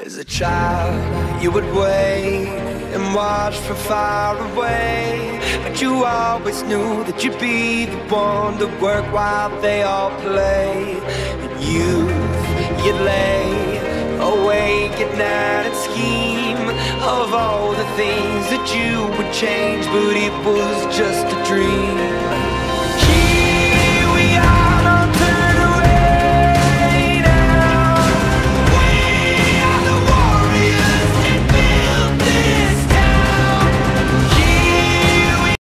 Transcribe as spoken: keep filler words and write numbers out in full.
As a child, you would wait and watch from far away, but you always knew that you'd be the one to work while they all play. In youth, you'd lay awake at night and scheme of all the things that you would change, but it was just a dream.